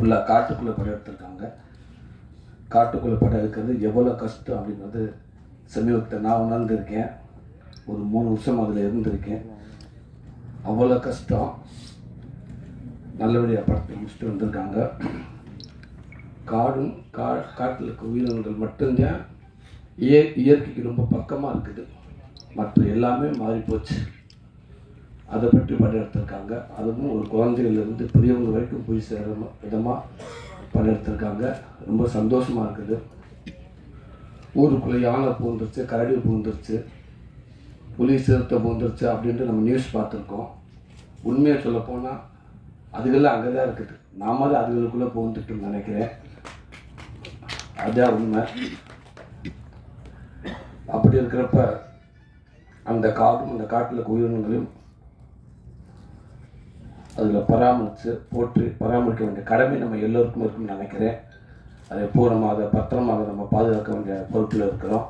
ஃபுல்லாக காட்டுக்குள்ளே படம் எடுத்திருக்காங்க. காட்டுக்குள்ளே படம் எடுக்கிறது எவ்வளோ கஷ்டம் அப்படின்றது சமீபத்தில் நான் உணர்ந்திருக்கேன். ஒரு 3 வருஷம் அதில் இருந்திருக்கேன். அவ்வளோ கஷ்டம். நல்லபடியாக படத்தை முடிச்சுட்டு வந்திருக்காங்க. காடும் காட்டில் இருக்க உயிரினங்கள் மட்டும்தான் இயற்கைக்கு ரொம்ப பக்கமாக இருக்குது. மற்ற எல்லாமே மாறிப்போச்சு. அதை பற்றி படம் எடுத்திருக்காங்க. அதுவும் ஒரு குழந்தைகளிலிருந்து பெரியவங்க வரைக்கும் போய் சேர விதமாக படம் எடுத்திருக்காங்க. ரொம்ப சந்தோஷமாக இருக்குது. ஊருக்குள்ளே யானை பூந்துருச்சு, கரடி பூந்துருச்சு, புலி சிறுத்தை பூந்துருச்சு அப்படின்ட்டு நம்ம நியூஸ் பார்த்துருக்கோம். உண்மையை சொல்லப்போனால் அதுகெல்லாம் அங்கே தான் இருக்குது. நாம தான் அதுகளுக்குள்ளே பூந்துட்டுன்னு நினைக்கிறேன். அதுதான் உண்மை. அப்படி இருக்கிறப்ப அந்த காடும் அந்த காட்டில் உயிரினங்களையும் அதில் பராமரிக்க வேண்டிய கடமை நம்ம எல்லோருக்கும் இருக்குன்னு நினைக்கிறேன். அதை பூர்ணமாக அதை பத்திரமாக நம்ம பாதுகாக்க வேண்டிய பொறுப்பில் இருக்கிறோம்.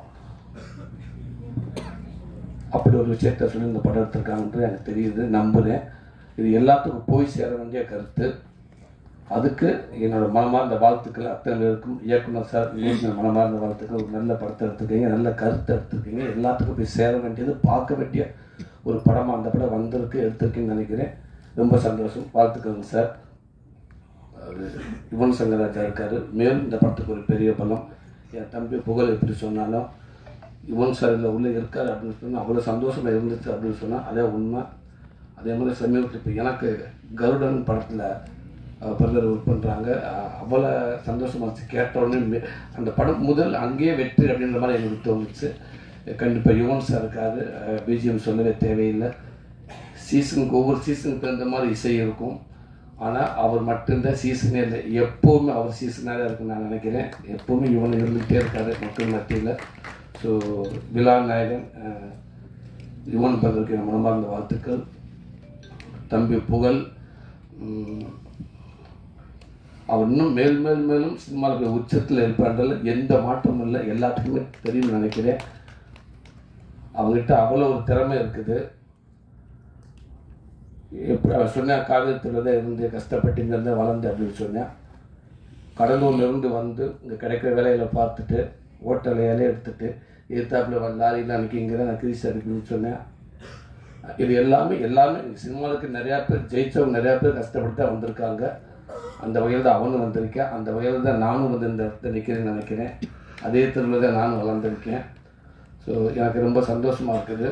அப்படி ஒரு விஷயத்தை சொல்லி இந்த படம் எடுத்திருக்காங்கன்றது எனக்கு தெரியுது, நம்புகிறேன். இது எல்லாத்துக்கும் போய் சேர வேண்டிய கருத்து. அதுக்கு என்னோட மனமார்ந்த வாழ்த்துக்கள் அத்தனை பேருக்கும். இயக்குனர் சார், நீங்கள் மனமார்ந்த வாழ்த்துக்கள். ஒரு நல்ல படத்தை எடுத்துருக்கீங்க, நல்ல கருத்தை எடுத்துருக்கீங்க. எல்லாத்துக்கும் போய் சேர வேண்டியது, பார்க்க வேண்டிய ஒரு படமாக அந்த படம் வந்திருக்கு, எடுத்திருக்கீங்கன்னு நினைக்கிறேன். ரொம்ப சந்தோஷம். வாழ்த்துக்கள்ங்க சார். அது யுவன் சங்கர் ராஜா இருக்கார். மேலும் இந்த படத்துக்கு ஒரு பெரிய பலம். என் தம்பி புகழ் எப்படி சொன்னாலும் யுவன் சார் இதில் உள்ளே இருக்கார் அப்படின்னு சொன்னால் அவ்வளோ சந்தோஷமாக இருந்துச்சு அப்படின்னு சொன்னால் அதே உண்மை. அதே மாதிரி சமீபத்தில் இப்போ எனக்கு கருடன் படத்தில் பிரதர் ஒர்க் பண்ணுறாங்க. அவ்வளோ சந்தோஷமாக இருந்துச்சு. கேட்டவுடனே அந்த படம் முதல் அங்கேயே வெற்றி அப்படின்ற மாதிரி எனக்கு தோணுச்சு. கண்டிப்பாக யுவன் சார் இருக்காரு. பிஜிஎம் சொல்லவே தேவையில்லை. சீசனுக்கு ஒவ்வொரு சீசனுக்கு தகுந்த மாதிரி இசை இருக்கும். ஆனால் அவர் மட்டும்தான் சீசனே இல்லை. எப்போவுமே அவர் சீசனாக தான் இருக்குன்னு நான் நினைக்கிறேன். எப்போவுமே யுவன் இருந்துகிட்டே இருக்காரு மக்கள் மத்தியில். ஸோ விழா நாயகன் யுவன் பிரதருக்கு என் மனமார்ந்த வாழ்த்துக்கள். தம்பி புகழ் அவர் இன்னும் மேலும் சினிமாவில் உச்சத்தில் இருப்பார்கள். எந்த மாற்றமும் இல்லை, எல்லாத்துக்குமே தெரியும்னு நினைக்கிறேன். அவங்ககிட்ட அவ்வளோ ஒரு திறமை இருக்குது. எப்படி அவர் சொன்னேன், காவியத்தில் தான் இருந்து கஷ்டப்பட்டு இங்கேருந்து வளர்ந்து அப்படின்னு சொன்னேன். கடலூர்லேருந்து வந்து இங்கே கிடைக்கிற வேலைகளை பார்த்துட்டு ஹோட்டல் வேலையை எடுத்துகிட்டு எதிர்த்தாப்பில் லாரியில் அன்றைக்கி இங்கே தான் நான் கிரீஸ் அடிக்கணும்னு சொன்னேன். இது எல்லாமே சினிமாவுக்கு நிறையா பேர் ஜெயித்தவங்க, நிறையா பேர் கஷ்டப்பட்டு தான் வந்திருக்காங்க. அந்த வகையில் தான் அவனும் வந்திருக்கேன். அந்த வகையில் தான் நானும் வந்து இந்த இடத்துல நிற்கிறேன்னு நினைக்கிறேன். அதே தெருவில் தான் நானும் வளர்ந்துருக்கேன். ஸோ எனக்கு ரொம்ப சந்தோஷமாக இருக்குது.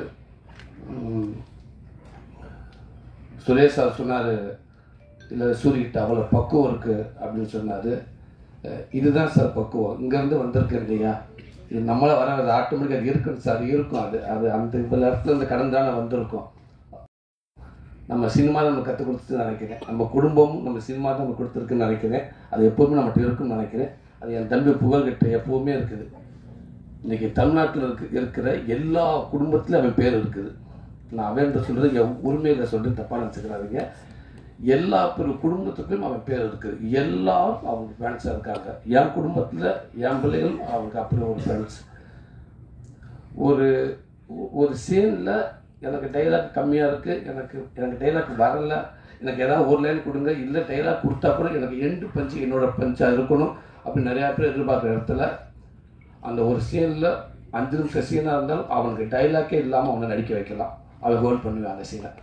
சுரேஷ் சார் சொன்னார், இல்லை சூரியகிட்ட அவ்வளோ பக்குவம் இருக்குது அப்படின்னு சொன்னார். இதுதான் சார் பக்குவம். இங்கேருந்து வந்திருக்கு இல்லையா, இது நம்மளை வர ஆட்டோமேட்டிக்காக அது இருக்குன்னு சார் இருக்கும். அது அந்த இப்போ இடத்துல இருந்து கடந்தானே வந்திருக்கோம். நம்ம சினிமா தான் நம்ம கற்றுக் கொடுத்துட்டு நினைக்கிறேன். நம்ம குடும்பமும் நம்ம சினிமா தான் நம்ம கொடுத்துருக்குன்னு நினைக்கிறேன். அது எப்போவுமே நம்மகிட்ட இருக்குன்னு நினைக்கிறேன். அது என் தம்பி புகழ்கிட்ட எப்போவுமே இருக்குது. இன்றைக்கி தமிழ்நாட்டில் இருக்கிற எல்லா குடும்பத்திலும் அவன் பேர் இருக்குது. நான் அவன் சொல்கிறது என் உரிமையில் சொல்லிட்டு தப்பாக நினச்சிக்கிறாதீங்க. எல்லா குடும்பத்துக்கும் அவன் பேர் இருக்குது. எல்லாரும் அவங்க ஃபேன்ஸாக இருக்காங்க. என் குடும்பத்தில் என் பிள்ளைகள் அவங்க அப்படி ஒரு ஃப்ரெண்ட்ஸ். ஒரு சீனில் எனக்கு டைலாக் கம்மியாக இருக்குது, எனக்கு டைலாக் வரலை, எனக்கு ஏதாவது ஒரு லைன் கொடுங்க, இல்லை டைலாக் கொடுத்தா கூட எனக்கு எண்டு பஞ்சு என்னோட பஞ்சாக இருக்கணும் அப்படின்னு நிறையா பேர் எதிர்பார்க்குற இடத்துல அந்த ஒரு சீனில் 5 நிமிஷம் சீனாக இருந்தாலும் அவனுக்கு டைலாக்கே இல்லாமல் அவனை நடிக்க வைக்கலாம். அவன் ஹோல்ட் பண்ணுவேன் அந்த சீனை.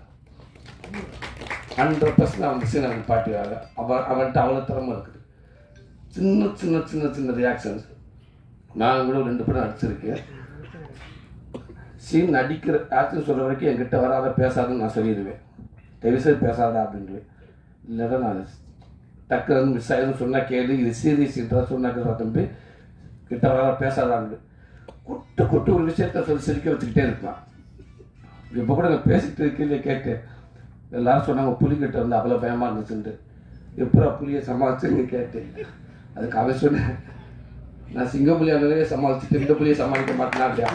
100% அவன் சீனை அவன் பாட்டுவாங்க. அவன்கிட்ட அவ்வளோ திறமை இருக்குது. சின்ன சின்ன சின்ன சின்ன ரியாக்ஷன்ஸ். நான் கூட 2 படம் நடிச்சிருக்கேன். சீன் நடிக்கிற ஆக்ஷன் சொல்கிற வரைக்கும் என்கிட்ட வராத பேசாதுன்னு நான் சொல்லிடுவேன். தயவுசெய்து பேசாதா அப்படின்ட்டு. இல்லைன்னா நான் டக்குன்னு மிஸ் ஆகிடும் சொன்னால் கேள்வி, இது சீரியஸ்ன்றா சொன்னாக்க தம்பி கிட்ட வராத பேசாதான்னு குட்டு ஒரு விஷயத்த சொல்லி சிரிக்க வச்சுக்கிட்டே இருக்கலாம். இப்போ கூட நான் பேசிட்டு இருக்கே கேட்டேன். எல்லாரும் சொன்னாங்க புலிகிட்ட வந்து அவ்வளோ பயமாக இருந்துச்சுன்ட்டு. எப்போ புலியை சமாளிச்சுன்னு கேட்டேன். அதுக்கு அவன் சொன்னேன், நான் சிங்கப்புலியானவே சமாளிச்சுட்டு இந்த புலியை சமாளிக்க மாட்டேனா அப்படியா.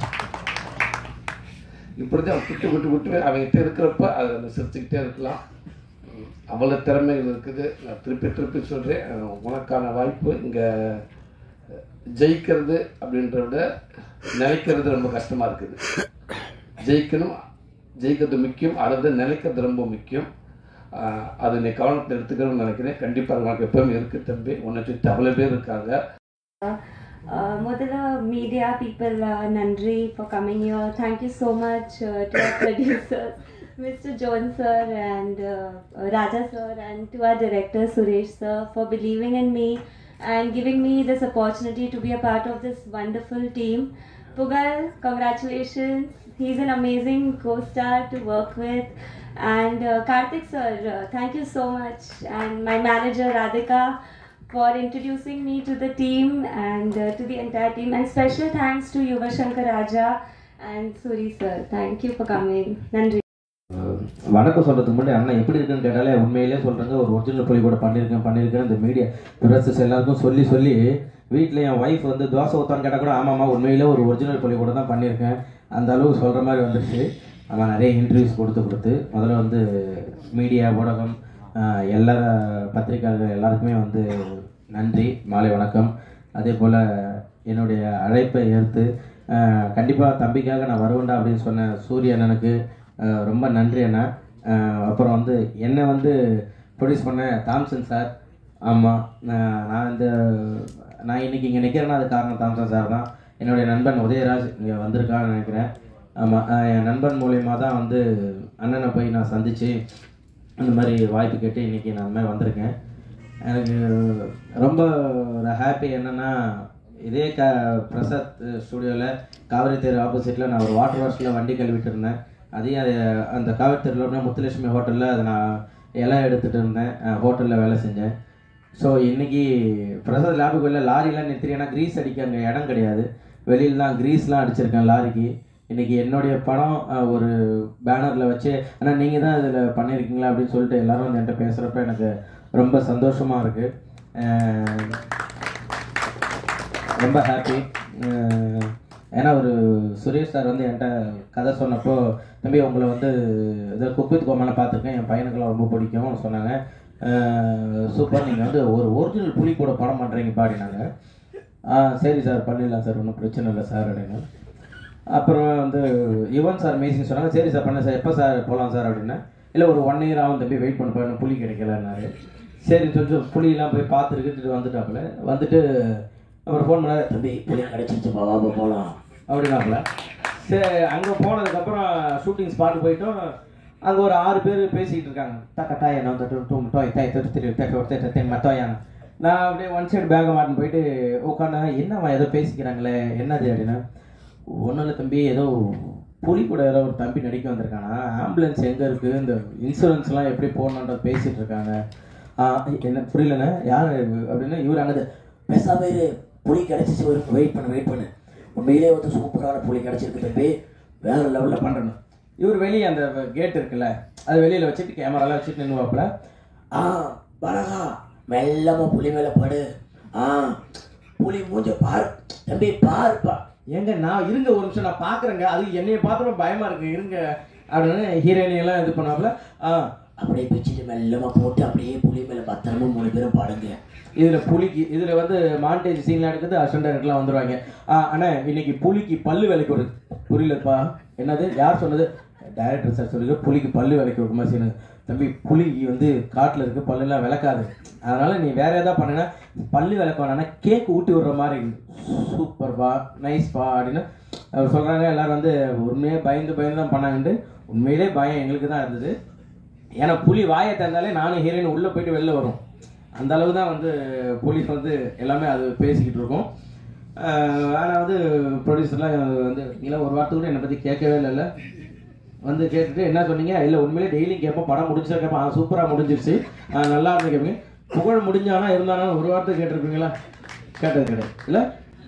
இப்படி தான் குட்டு அவங்ககிட்ட இருக்கிறப்ப அதை நம்ம சிரிச்சுக்கிட்டே இருக்கலாம். அவ்வளோ திறமைகள் இருக்குது. நான் திருப்பி சொல்கிறேன், உனக்கான வாய்ப்பு. இங்கே ஜெயிக்கிறது அப்படின்றத விட நினைக்கிறது ரொம்ப கஷ்டமாக இருக்குது. ஜெயிக்கிறது முக்கியம், அதை நினைக்கிறது ரொம்ப முக்கியம். அதை நீ கவனத்தை எடுத்துக்கணும்னு நினைக்கிறேன். கண்டிப்பாக உனக்கு எப்பவுமே இருக்குது தம்பி. உன்னை சுற்றி அவ்வளோ பேர் இருக்காங்க. Modala media people, Nandri, for coming here. Thank you so much to our producers, Mr. John sir and Raja sir, and to our director Suresh sir for believing in me and giving me this opportunity to be a part of this wonderful team. Pugal, congratulations. He's an amazing co-star to work with. And Karthik sir, thank you so much. And my manager Radhika for introducing me to the team and to the entire team. And special thanks to Yuva Shankar Raja and Suri sir. Thank you for coming. Nandri. வணக்கம் சொல்கிறதுக்கு முன்னாடி அண்ணா எப்படி இருக்குன்னு கேட்டாலே உண்மையிலே சொல்கிறாங்க. ஒரு original பொலி கூட பண்ணியிருக்கேன் இந்த மீடியா ப்ரொசஸ் எல்லாருக்கும் சொல்லி வீட்டில் என் ஒய்ஃப் வந்து தோசை ஊற்றான்னு கேட்டால் கூட ஆமாம்மா உண்மையிலே ஒரு ஒரிஜினல் பொலி கூட தான் பண்ணியிருக்கேன் அந்த அளவுக்கு சொல்கிற மாதிரி வந்துடுச்சு. நம்ம நிறைய இன்டர்வியூஸ் கொடுத்து முதல்ல வந்து மீடியா ஊடகம் எல்லா பத்திரிகையாளர்கள் எல்லாருக்குமே வந்து நன்றி, மாலை வணக்கம். அதே போல் என்னுடைய அழைப்பை ஏற்று கண்டிப்பாக தம்பிக்காக நான் வருவேன்டா அப்படின்னு சொன்ன சூரிய அண்ணனுக்கு ரொம்ப நன்றி அண்ணா. அப்புறம் வந்து என்னை வந்து ப்ரொடியூஸ் பண்ண தாம்சன் சார். ஆமாம், நான் இன்றைக்கி இங்கே நிற்கிறேன்னா அது காரணம் தாம்சன் சார் தான். என்னுடைய நண்பன் உதயராஜ் இங்கே வந்திருக்கான்னு நினைக்கிறேன். ஆமாம், என் நண்பன் மூலயமா தான் வந்து அண்ணனை போய் நான் சந்தித்து அந்த மாதிரி வாய்ப்பு கேட்டு இன்றைக்கி நான் அந்த மாதிரி வந்திருக்கேன். எனக்கு ரொம்ப ஒரு ஹாப்பி என்னென்னா இதே பிரசாத் ஸ்டூடியோவில் காவிரி தேர் ஆப்போசிட்டில் நான் ஒரு வாட்டர் வாஷில் வண்டி கழுவிட்டு இருந்தேன். அதையும் அந்த காவிரி தேரில் முத்துலட்சுமி ஹோட்டலில் அதை நான் இலை எடுத்துகிட்டு இருந்தேன், ஹோட்டலில் வேலை செஞ்சேன். ஸோ இன்றைக்கி பிரசாத் லேபுக்குள்ளே லாரிலாம் நிறுத்தி, ஏன்னா க்ரீஸ் அடிக்க அங்கே இடம் கிடையாது, வெளியில் தான் க்ரீஸ்லாம் அடிச்சிருக்கேன் லாரிக்கு. இன்றைக்கி என்னுடைய படம் ஒரு பேனரில் வச்சு ஆனால் நீங்கள் தான் இதில் பண்ணியிருக்கீங்களா அப்படின்னு சொல்லிட்டு எல்லோரும் வந்து என்கிட்ட பேசுகிறப்ப எனக்கு ரொம்ப சந்தோஷமாக இருக்குது, ரொம்ப ஹாப்பி. ஏன்னா ஒரு சுரேஷ் சார் வந்து என்கிட்ட கதை சொன்னப்போ, தம்பி உங்களை வந்து இதை குக் வித் கோமாளை பார்த்துருக்கேன், என் பையனுக்கெல்லாம் ரொம்ப பிடிக்கும்னு சொன்னாங்க. சூப்பர், நீங்கள் வந்து ஒரு ஒரிஜினல் புலி கூட படம் பண்ணுறீங்க பாடினாங்க. சரி சார் பண்ணிடலாம் சார், ஒன்றும் பிரச்சனை இல்லை சார் அப்படின்னு. அப்புறம் வந்து யுவன் சார் மேசிங் சொன்னாங்க. சரி சார் பண்ண சார், எப்போ சார் போகலாம் சார் அப்படின்னா, இல்லை ஒரு 1 year ஆகும் தம்பி, வெயிட் பண்ண போய் புலி கிடைக்கலன்னாரு. சரின்னு சொல்லிட்டு புலியெல்லாம் போய் பார்த்துட்டு வந்துட்டாப்புல. வந்துட்டு அப்புறம் ஃபோன் பண்ணாரு, தம்பி புலியாக கிடச்சிருச்சுப்பா வாப்பா போகலாம் அப்படின்னாப்புல. சரி, அங்கே போனதுக்கப்புறம் ஷூட்டிங் ஸ்பாட்டு போயிட்டோம். அங்கே ஒரு 6 பேர் பேசிக்கிட்டு இருக்காங்க. தக்கட்டாய் என்ன மத்தோயான. நான் அப்படியே ஒன் சைடு பேக்கை மாட்டின்னு போயிட்டு உட்காந்து, என்னம்மா ஏதோ பேசிக்கிறாங்களே என்னது அப்படின்னா, ஒன்றும் இல்லை தம்பி, ஏதோ புலி கூட ஏதோ ஒரு தம்பி நடிக்க வந்திருக்கானா, ஆம்புலன்ஸ் எங்கே இருக்குது, இந்த இன்சூரன்ஸ்லாம் எப்படி போடணுன்றது பேசிகிட்டு இருக்காங்க. என்ன புரியலண்ணே யார் அப்படின்னா, இவர் அங்கே பேசாம புலி கிடச்சிச்சு, வெயிட் பண்ணு உண்மையிலே வந்து சூப்பரான புலி கிடச்சிருக்கு தம்பி, வேறு லெவலில் பண்ணுறேன்னு. இவர் வெளியே அந்த கேட் இருக்குல்ல, அது வெளியில் வச்சுட்டு கேமராலாம் வச்சுட்டு நின்றுவாப்புல. பலகா மெல்லமாக புலி மேலே படு, புலி மூஞ்ச பாரு தம்பி பாருப்பா. எங்க நான் இருங்க ஒரு நிமிஷம் நான் பார்க்குறேங்க, அது என்னைய பார்த்தோம் பயமாக இருக்குது இருங்க அப்படின்னு ஹீரோயினியெல்லாம் இது பண்ணாப்புல. அப்படியே பிச்சுட்டு மெல்லமாக போட்டு அப்படியே புலி மேலே பத்திரமா 3 பேரும் பாடுங்க. இதில் புலிக்கு இதில் வந்து மாண்டேஜ் சீன்லாம் எடுக்கிறது அசிஸ்டன்ட் டைரக்டர்லாம் வந்துடுவாங்க. ஆனால் இன்னைக்கு புலிக்கு பல்லு வேலைக்கு வருது. புரியலப்பா என்னது, யார் சொன்னது? டைரக்டர் சார் சொல்லுங்க, புலிக்கு பல்லு விலைக்கு ஒரு மாதிரி சீனு. தம்பி புலி வந்து காட்டில் இருக்கு, பல்லுலாம் விளக்காது, அதனால் நீ வேறு எதாவது பண்ணுன்னா பல்லு விளக்க வேணான்னா கேக் ஊட்டி விடுற மாதிரி சூப்பர்ப்பா நைஸ்ப்பா அப்படின்னு அவர் சொல்கிறாங்க. எல்லோரும் வந்து உண்மையே பயந்து தான் பண்ணாங்கன்ட்டு. உண்மையிலே பயம் எங்களுக்கு தான் இருந்தது. ஏன்னா புலி வாயை திறந்தாலே நானும் ஹீரோயின் உள்ளே போயிட்டு வெளில வரும், அந்த அளவு தான் வந்து போலீஸ் வந்து எல்லாமே அது பேசிக்கிட்டு இருக்கோம். ஆனால் வந்து ப்ரொடியூசர்லாம் வந்து இல்லை ஒரு வார்த்தை கூட என்னை பற்றி கேட்கவே இல்லை. வந்து கேட்டுட்டு என்ன சொன்னீங்க, இல்லை உண்மையிலே டெய்லியும் கேட்போம், படம் முடிஞ்சா கேட்போம், சூப்பராக முடிஞ்சிருச்சு, நல்லா இருந்து கேட்பீங்க. புகழ் முடிஞ்சானா இருந்தானா ஒரு வார்த்தை கேட்டிருப்பீங்களா? கேட்டது கிடையாது இல்லை.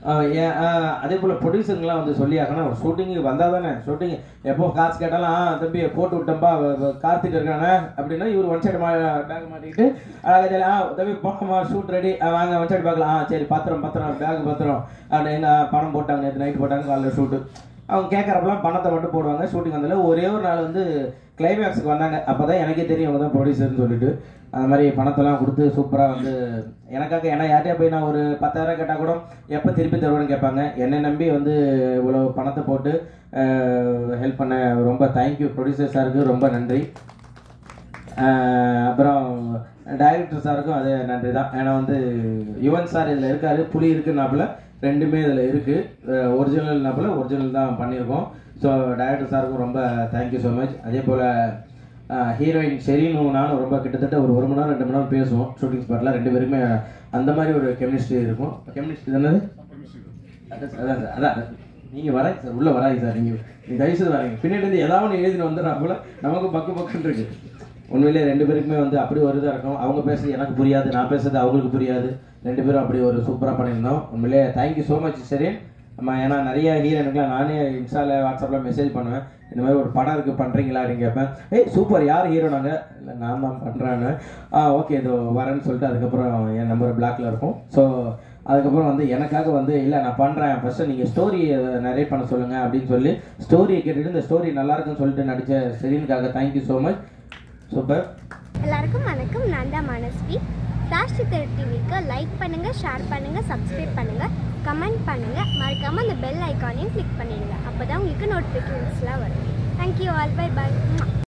அதே போல் ப்ரொடியூசருங்களாம் வந்து சொல்லி ஆகணும், ஷூட்டிங்கு வந்தால் தானே ஷூட்டிங் எப்போ காசு கேட்டாலும் தம்பி போட்டு விட்டோம்பா கார்த்திக் இருக்கானே அப்படின்னா இவர் ஒன் சைடு பேக் மாட்டிக்கிட்டு தம்பி போகமா ஷூட் ரெடி வாங்க ஒன் சைடு பார்க்கலாம், சரி பத்திரம் பேக் பத்திரம் அப்படின்னு பணம் போட்டாங்க, நேற்று நைட்டு போட்டாங்க, காலையில் ஷூட்டு. அவங்க கேட்குறப்பெல்லாம் பணத்தை மட்டும் போடுவாங்க. ஷூட்டிங் வந்தால ஒரே ஒரு நாள் வந்து கிளைமேக்ஸுக்கு வந்தாங்க, அப்போ தான் எனக்கே தெரியும் அவங்க தான் ப்ரொடியூசர்னு சொல்லிட்டு அந்த மாதிரி பணத்தெல்லாம் கொடுத்து சூப்பராக வந்து எனக்காக. ஏன்னா யார்ட்டையா போய் நான் ஒரு 10,000 கேட்டால் கூட எப்போ திருப்பி தருவேன்னு கேட்பாங்க. என்னை நம்பி வந்து இவ்வளோ பணத்தை போட்டு ஹெல்ப் பண்ண ரொம்ப தேங்க்யூ ப்ரொடியூசர் சாருக்கு, ரொம்ப நன்றி. அப்புறம் டைரக்டர் சாருக்கும் அதே நன்றி தான். ஏன்னா வந்து யுவன் சார் இதில் இருக்கார், புலி இருக்குன்னாப்புல ரெண்டுமே இதில் இருக்குது. ஒரிஜினல்னாப்புல ஒரிஜினல் தான் பண்ணியிருக்கோம். ஸோ டைரக்டர் சாருக்கும் ரொம்ப தேங்க்யூ ஸோ மச். அதே போல் ஹீரோயின் ஷெரீனும் நானும் ரொம்ப கிட்டத்தட்ட ஒரு 1 மணி நேரம் 2 மணி நேரம் பேசுவோம் ஷூட்டிங் ஸ்பாட்டில். 2 பேருக்குமே அந்த மாதிரி ஒரு கெமிஸ்ட்ரி இருக்கும். கெமிஸ்ட்ரி தானே? அதான் சார், அதான் நீங்கள் வராங்க சார், உள்ளே வராங்க சார். நீங்கள் தயவுசெய்து வராங்க. பின்னாடி வந்து ஏதாவது ஒன்று எழுதிட்டு வந்துடுறாப்புல நமக்கு பக்குன்னு இருக்கு. உண்மையிலே 2 பேருக்குமே வந்து அப்படி ஒரு இதாக இருக்கும். அவங்க பேசுறது எனக்கு புரியாது, நான் பேசுறது அவங்களுக்கு புரியாது. 2 பேரும் அப்படி ஒரு சூப்பராக பண்ணியிருந்தோம். உண்மையிலே தேங்க்யூ ஸோ மச் சரி. நம்ம ஏன்னா நிறைய ஹீரோனுக்குலாம் நானே இன்ஸ்டாவில் வாட்ஸ்அப்பில் மெசேஜ் பண்ணுவேன், இந்த மாதிரி ஒரு படம் இருக்குது பண்ணுறீங்களா அப்படின்னு கேட்பேன். சூப்பர், யார் ஹீரோனாங்க? இல்லை நான் தான் பண்ணுறேன்னு. ஓகே இதோ வரேன்னு சொல்லிட்டு அதுக்கப்புறம் என் நம்பர் பிளாக்ல இருக்கும். ஸோ அதுக்கப்புறம் வந்து எனக்காக வந்து இல்லை நான் பண்ணுறேன், ஃபஸ்ட்டு நீங்கள் ஸ்டோரி நரேட் பண்ண சொல்லுங்கள் அப்படின்னு சொல்லி ஸ்டோரியை கேட்டுட்டு இந்த ஸ்டோரி நல்லா இருக்குன்னு சொல்லிட்டு நடித்த ஷெரீனுக்காக தேங்க்யூ ஸோ மச். சூப்பர். எல்லாருக்கும் வணக்கம். நான் தான் மனஸ்வி. ஃப்ளாஷ் டிவிக்கு லைக் பண்ணுங்கள், ஷேர் பண்ணுங்கள், சப்ஸ்கிரைப் பண்ணுங்கள், கமெண்ட் பண்ணுங்கள். மறக்காமல் அந்த பெல் ஐக்கானையும் கிளிக் பண்ணிடுங்க. அப்போ தான் உங்களுக்கு நோட்டிஃபிகேஷன்ஸ்லாம் வரும். Thank you all. பை பாய்.